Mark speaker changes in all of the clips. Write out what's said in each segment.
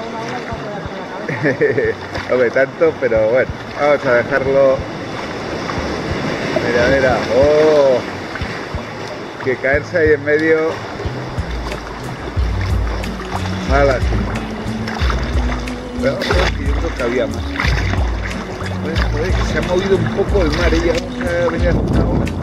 Speaker 1: No ve tanto, pero bueno, vamos a dejarlo. Mira, mira, oh, que caerse ahí en medio, mal así. Pero yo creo que había más. Joder, que se ha movido un poco el mar y ya vamos a venir a hacer una hora.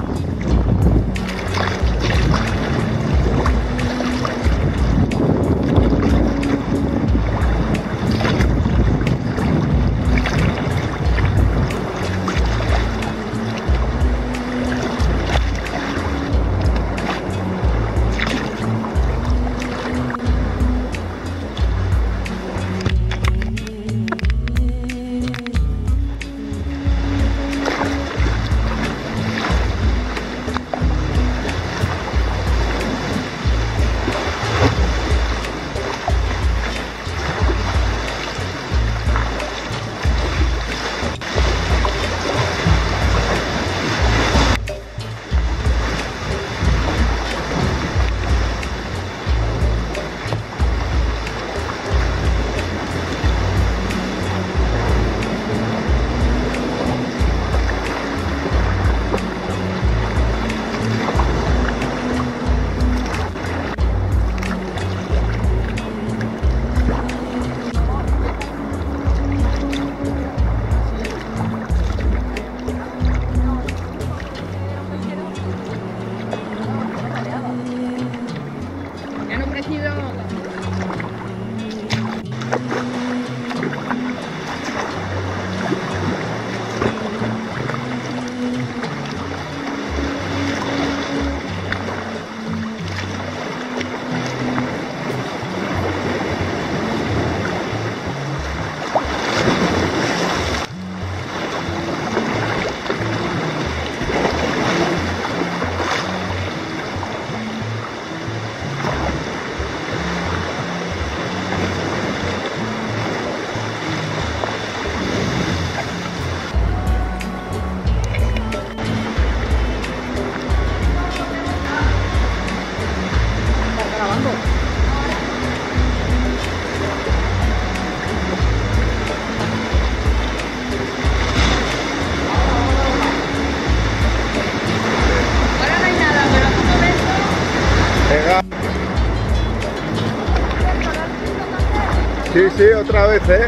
Speaker 1: Sí, sí, otra vez, ¿eh?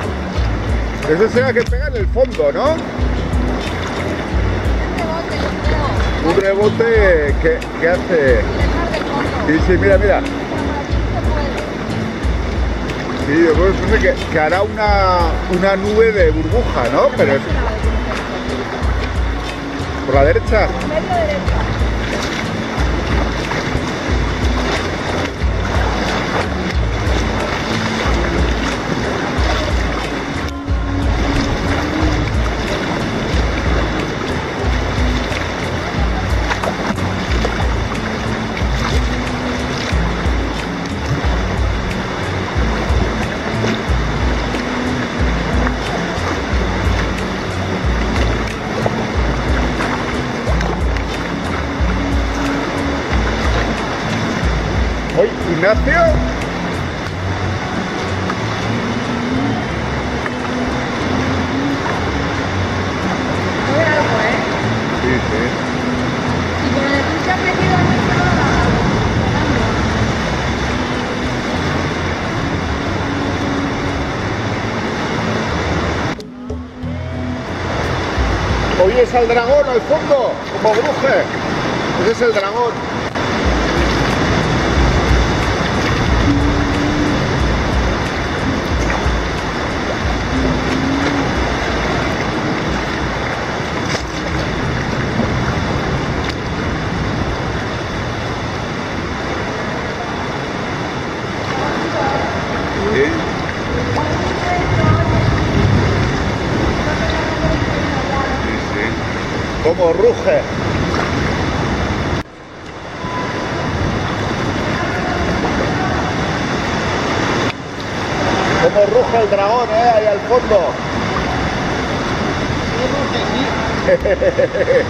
Speaker 1: Eso será que pega en el fondo, ¿no? Un rebote que hace... Sí, sí, mira, mira. Sí, yo creo que hará una nube de burbuja, ¿no? Pero es... ¿Por la derecha?
Speaker 2: Medio derecha.
Speaker 1: ¡Oye, Ignacio!
Speaker 2: No era algo, ¿eh?
Speaker 1: Sí, sí.
Speaker 2: Y con el pinche aprendido a nuestro
Speaker 1: ¿Oyes al dragón al fondo? Como bruje. Ese es el dragón. Sí. Sí, sí. Como ruge. Como ruge el dragón, ahí al fondo. Sí, ruge, sí.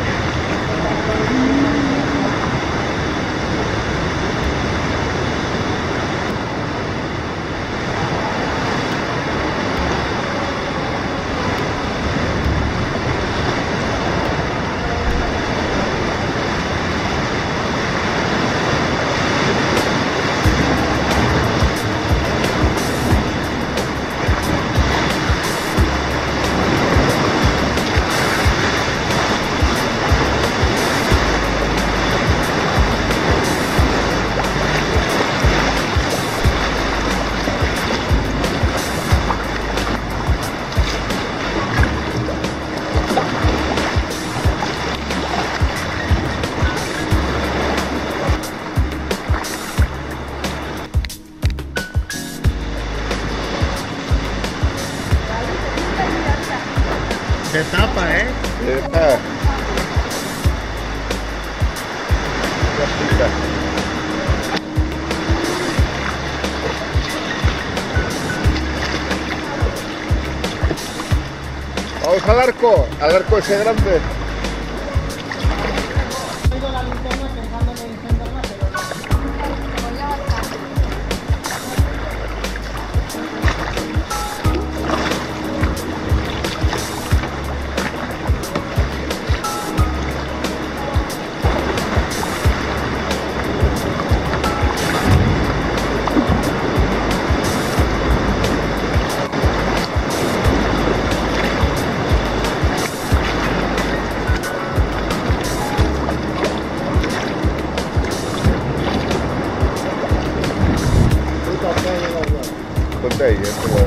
Speaker 3: Se tapa, ¿eh?
Speaker 1: Está. Ya pica. Vamos al arco ese grande.
Speaker 3: He ido a la linterna pensando en encenderla, pero no.
Speaker 1: Ponte ahí,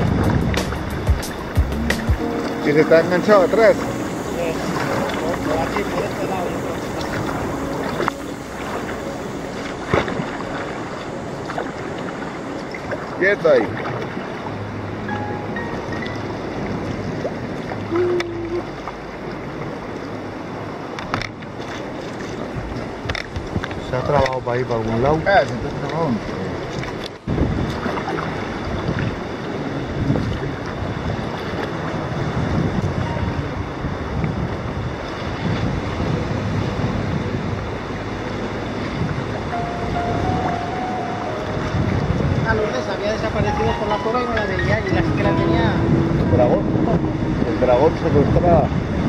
Speaker 1: ¿y se está enganchado atrás?
Speaker 3: Por aquí, por este lado.
Speaker 1: Quieto ahí.
Speaker 3: Se ha trabado para ir para algún lado.
Speaker 1: Ah, se está trabando.
Speaker 3: A Lourdes había desaparecido por la cueva y no la veía, y la que la tenía.
Speaker 1: El dragón secuestrada.